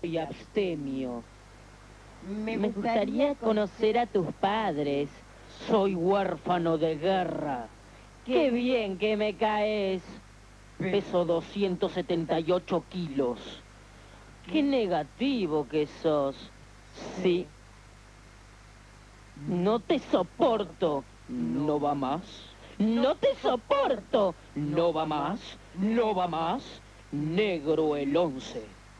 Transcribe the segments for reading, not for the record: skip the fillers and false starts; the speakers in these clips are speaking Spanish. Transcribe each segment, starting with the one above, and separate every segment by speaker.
Speaker 1: y abstemio. Me gustaría conocer a tus padres. Soy huérfano de guerra. ¡Qué bien que me caes! Peso 278 kilos. ¡Qué negativo que sos! Sí. No te soporto. No va más. No te soporto. No va más. No va más. Negro el 11.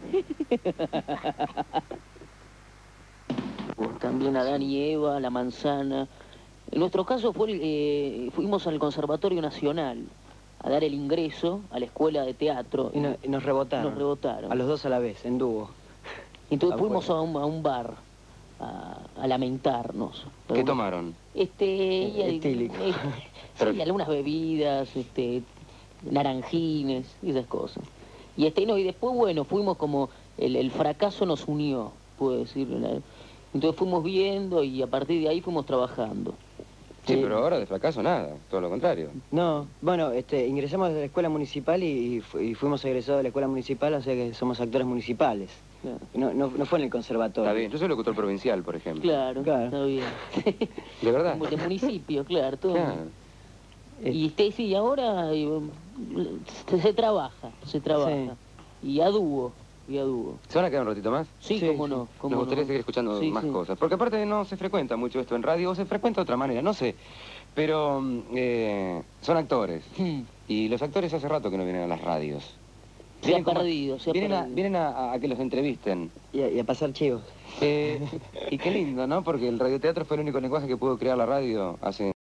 Speaker 1: También Adán y Eva, La Manzana. En nuestro caso fuimos al Conservatorio Nacional a dar el ingreso a la escuela de teatro.
Speaker 2: Y nos rebotaron.
Speaker 1: Nos rebotaron.
Speaker 2: A los dos a la vez, en dúo.
Speaker 1: Entonces fuimos a un bar a lamentarnos.
Speaker 3: ¿Qué tomaron?
Speaker 2: Etílico.
Speaker 1: Sí, algunas bebidas, naranjines y esas cosas. Y y después, bueno, fuimos como el fracaso nos unió, puedo decir. Entonces fuimos viendo y a partir de ahí fuimos trabajando.
Speaker 3: Sí, pero ahora de fracaso nada, todo lo contrario.
Speaker 2: No, bueno, ingresamos a la escuela municipal y fuimos egresados de la escuela municipal, o sea que somos actores municipales.
Speaker 1: Claro.
Speaker 2: No fue en el conservatorio.
Speaker 3: Está bien, yo soy locutor provincial, por ejemplo.
Speaker 1: Claro, está bien.
Speaker 3: ¿De verdad?
Speaker 1: De municipio, claro, todo.
Speaker 3: Claro.
Speaker 1: Y sí, ahora se trabaja.
Speaker 2: Sí.
Speaker 1: Y a dúo.
Speaker 3: ¿Se van a quedar un ratito más?
Speaker 1: Sí,
Speaker 2: Sí,
Speaker 1: cómo no.
Speaker 3: Nos gustaría seguir escuchando más cosas. Porque aparte no se frecuenta mucho esto en radio, o se frecuenta de otra manera, no sé. Pero son actores. Y los actores hace rato que no vienen a las radios.
Speaker 1: Se ha perdido.
Speaker 3: Vienen a que los entrevisten.
Speaker 2: Y a pasar chivos.
Speaker 3: Y qué lindo, ¿no? Porque el radioteatro fue el único lenguaje que pudo crear la radio hace